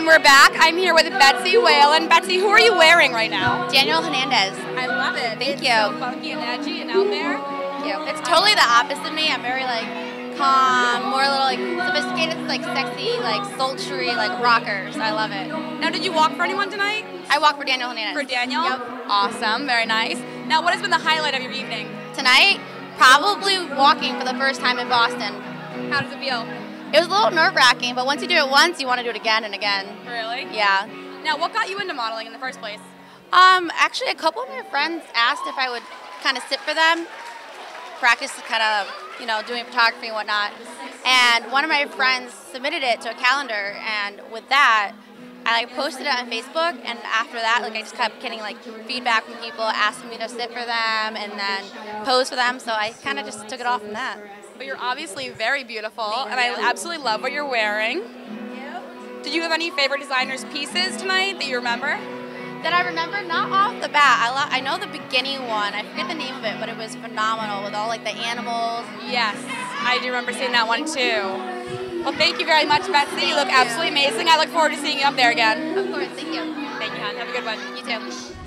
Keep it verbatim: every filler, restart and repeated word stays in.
And we're back. I'm here with Betsy Whalen. Betsy, who are you wearing right now? Daniel Hernandez. I love it. Thank it's you. So funky and edgy and out there. Thank you. It's totally the opposite of me. I'm very like calm, more a little like sophisticated, like sexy, like sultry, like rockers. I love it. Now, did you walk for anyone tonight? I walk for Daniel Hernandez. For Daniel? Yep. Awesome. Very nice. Now, what has been the highlight of your evening? Tonight, probably walking for the first time in Boston. How does it feel? It was a little nerve-wracking, but once you do it once, you want to do it again and again. Really? Yeah. Now, what got you into modeling in the first place? Um, actually, a couple of my friends asked if I would kind of sit for them, practice kind of, you know, doing photography and whatnot. And one of my friends submitted it to a calendar, and with that, I like posted it on Facebook, and after that, like I just kept getting like feedback from people asking me to sit for them and then pose for them. So I kind of just took it off from that. But you're obviously very beautiful, and I absolutely love what you're wearing. Did you have any favorite designers' pieces tonight that you remember? That I remember, not off the bat. I lo I know the beginning one. I forget the name of it, but it was phenomenal with all like the animals. Yes, I do remember seeing that one too. Well, thank you very much, Betsy. You look absolutely amazing. I look forward to seeing you up there again. Of course, thank you. Thank you, hon. Have a good one. You too.